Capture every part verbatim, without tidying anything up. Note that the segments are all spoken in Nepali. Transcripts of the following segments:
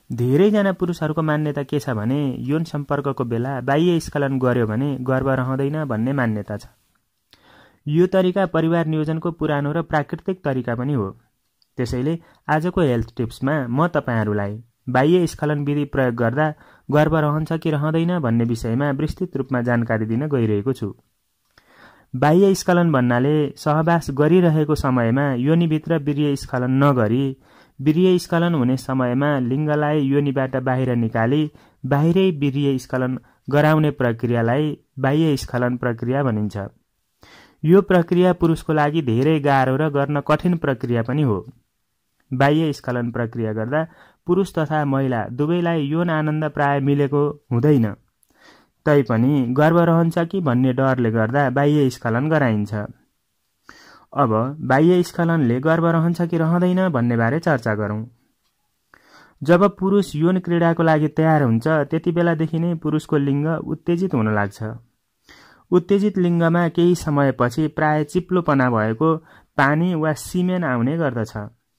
धेरैजना पुरुषहरूको मान्यता के छ भने यौन सम्पर्कको बेला बाह्य स्खलन गर्यो भने गर्भ रहँदैन भन्ने मान्यता छ। यो तरिका परिवार नियोजनको पुरानो र प्राकृतिक तरिका पनि हो। त्यसैले आजको हेल्थ टिप्समा म तपाईहरूलाई बाह्य स्खलन विधि प्रयोग गर्दा गर्भ रहन्छ कि रहँदैन भन्ने विषयमा विस्तृत रूपमा जानकारी दिन गइरहेको छु। बाह्य स्खलन भन्नाले सहवास गरिरहेको समयमा योनिभित्र वीर्य स्खलन नगरी वीर्य स्खलन हुने समयमा लिङ्गलाई योनिबाट बाहिर निकाली बाहिरै वीर्य स्खलन गराउने प्रक्रियालाई बाह्य स्खलन प्रक्रिया भनिन्छ। यो प्रक्रिया पुरुषको लागि धेरै गाह्रो र गर्न कठिन प्रक्रिया पनि हो। बाह्य स्खलन प्रक्रिया गर्दा पुरुष तथा महिला दुवैलाई यौन आनन्द प्राय मिलेको हुँदैन। तैपनि गर्भ रहन्छ कि भन्ने डरले गर्दा बाह्य स्खलन गराइन्छ। अब बाह्य स्खलनले गर्भ रहन्छ कि रहँदैन भन्ने बारे चर्चा गरौँ। जब पुरुष यौन क्रीडाको लागि तयार हुन्छ त्यति बेलादेखि नै पुरुषको लिङ्ग उत्तेजित हुन लाग्छ। उत्तेजित लिङ्गमा केही समयपछि प्राय चिप्लोपना भएको पानी वा सिमेन आउने गर्दछ।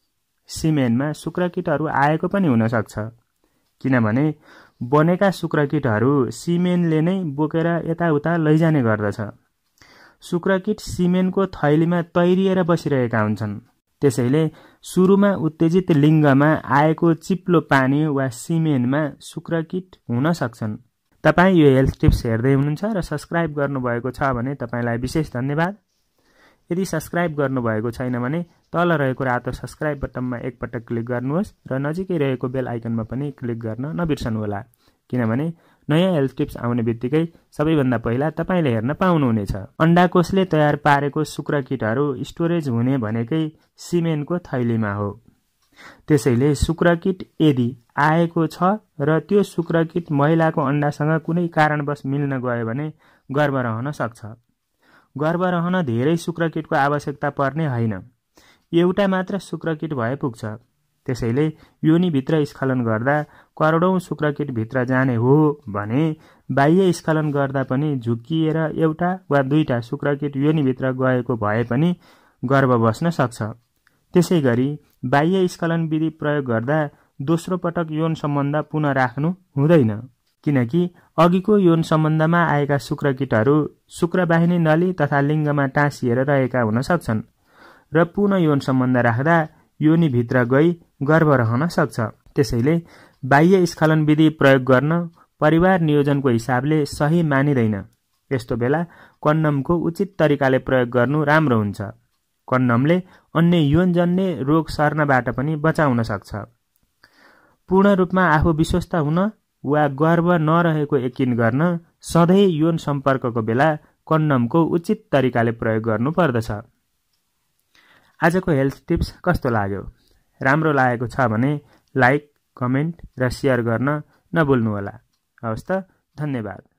सिमेनमा शुक्रकीटहरू आएको पनि हुन सक्छ, किनभने बनेका शुक्रकीटहरू सिमेनले नै बोकेर यताउता लैजाने गर्दछ। शुक्रकीट सिमेनको थैलीमा तैरिएर बसिरहेका हुन्छन्। त्यसैले सुरुमा उत्तेजित लिङ्गमा आएको चिप्लो पानी वा सिमेनमा शुक्रकीट हुन सक्छन्। तपाईँ यो हेल्थ टिप्स हेर्दै हुनुहुन्छ र सब्सक्राइब गर्नुभएको छ भने तपाईँलाई विशेष धन्यवाद। यदि सब्सक्राइब गर्नुभएको छैन भने तल रहेको रातो सब्सक्राइब बटनमा एकपटक क्लिक गर्नुहोस् र नजिकै रहेको बेल आइकनमा पनि क्लिक गर्न नबिर्सनुहोला, किनभने नयाँ हेल्थ टिप्स आउने बित्तिकै सबैभन्दा पहिला तपाईँले हेर्न पाउनुहुनेछ। अण्डाकोषले तयार पारेको शुक्रकीटहरू स्टोरेज हुने भनेकै सिमेनको थैलीमा हो। त्यसैले शुक्रकीट यदि आएको छ र त्यो शुक्रकीट महिलाको अण्डासँग कुनै कारणवश मिल्न गयो भने गर्भ रहन सक्छ। गर्भ रहन धेरै शुक्रकीटको आवश्यकता पर्ने होइन, एउटा मात्र शुक्रकीट भए पुग्छ। त्यसैले योनिभित्र स्खलन गर्दा करोडौं शुक्रकीट भित्र जाने हो भने बाह्य स्खलन गर्दा पनि झुक्किएर एउटा वा दुईटा शुक्रकीट योनिभित्र गएको भए पनि गर्भ बस्न सक्छ। त्यसै गरी बाह्य स्खलन विधि प्रयोग गर्दा दोस्रो पटक यौन सम्बन्ध पुनः राख्नु हुँदैन, किनकि अघिको यौन सम्बन्धमा आएका शुक्रकीटहरू शुक्रवाहिनी नली तथा लिङ्गमा टाँसिएर रहेका हुन सक्छन् र पुनः यौन सम्बन्ध राख्दा योनिभित्र गई गर्भ रहन सक्छ। त्यसैले बाह्य स्खलन विधि प्रयोग गर्न परिवार नियोजनको हिसाबले सही मानिँदैन। यस्तो बेला कन्डमको उचित तरिकाले प्रयोग गर्नु राम्रो हुन्छ। कन्डमले अन्य यौनजन्य रोग सर्नबाट पनि बचाउन सक्छ। पूर्ण रूपमा आफू विश्वस्त हुन वा गर्भ नरहेको यकिन गर्न सधैँ यौन सम्पर्कको बेला कन्डमको उचित तरिकाले प्रयोग गर्नु पर्दछ। आजको हेल्थ टिप्स कस्तो लाग्यो? राम्रो लागेको छ भने लाइक, कमेन्ट र सेयर गर्न नभुल्नुहोला। हवस् त, धन्यवाद।